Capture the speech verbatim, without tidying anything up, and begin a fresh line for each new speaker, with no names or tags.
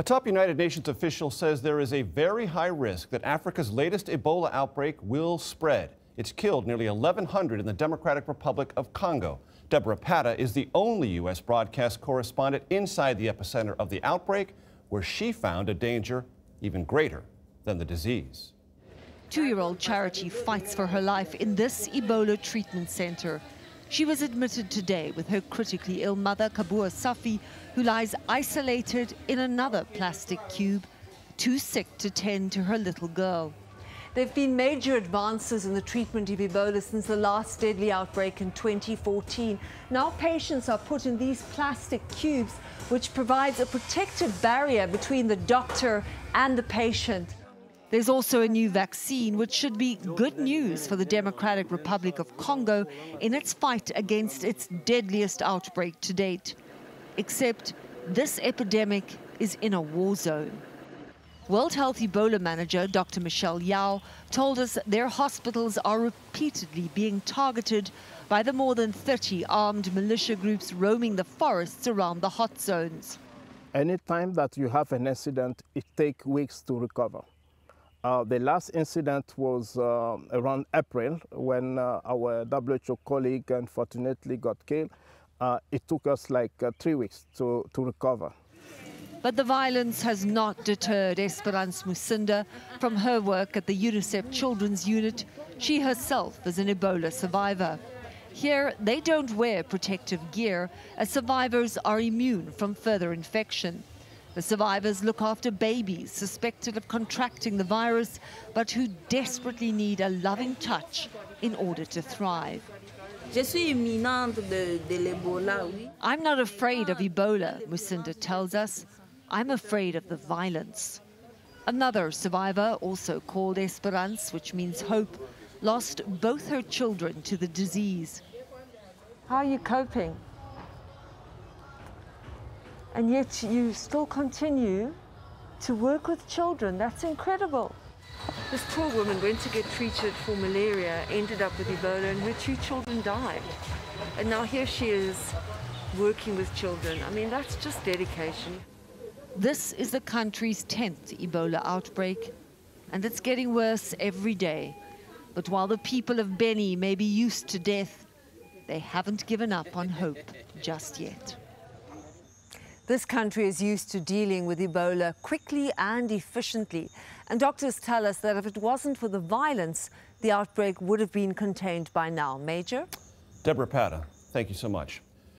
A top United Nations official says there is a very high risk that Africa's latest Ebola outbreak will spread. It's killed nearly eleven hundred in the Democratic Republic of Congo. Debora Patta is the only U S broadcast correspondent inside the epicenter of the outbreak, where she found a danger even greater than the disease.
Two-year-old Charity fights for her life in this Ebola treatment center. She was admitted today with her critically ill mother, Kabua Safi, who lies isolated in another plastic cube, too sick to tend to her little girl.
There have been major advances in the treatment of Ebola since the last deadly outbreak in twenty fourteen. Now patients are put in these plastic cubes, which provides a protective barrier between the doctor and the patient.
There's also a new vaccine, which should be good news for the Democratic Republic of Congo in its fight against its deadliest outbreak to date. Except this epidemic is in a war zone. World Health Ebola manager Doctor Michelle Yao told us their hospitals are repeatedly being targeted by the more than thirty armed militia groups roaming the forests around the hot zones.
Anytime that you have an incident, it takes weeks to recover. Uh, the last incident was uh, around April, when uh, our W H O colleague unfortunately got killed. Uh, it took us like uh, three weeks to, to recover.
But the violence has not deterred Esperance Musinda from her work at the UNICEF Children's Unit. She herself is an Ebola survivor. Here, they don't wear protective gear, as survivors are immune from further infection. The survivors look after babies suspected of contracting the virus, but who desperately need a loving touch in order to thrive. I'm not afraid of Ebola, Musinda tells us. I'm afraid of the violence. Another survivor, also called Esperance, which means hope, lost both her children to the disease.
How are you coping? And yet you still continue to work with children. That's incredible. This poor woman went to get treated for malaria, ended up with Ebola, and her two children died. And now here she is working with children. I mean, that's just dedication.
This is the country's tenth Ebola outbreak, and it's getting worse every day. But while the people of Beni may be used to death, they haven't given up on hope just yet.
This country is used to dealing with Ebola quickly and efficiently. And doctors tell us that if it wasn't for the violence, the outbreak would have been contained by now. Major?
Debora Patta, thank you so much.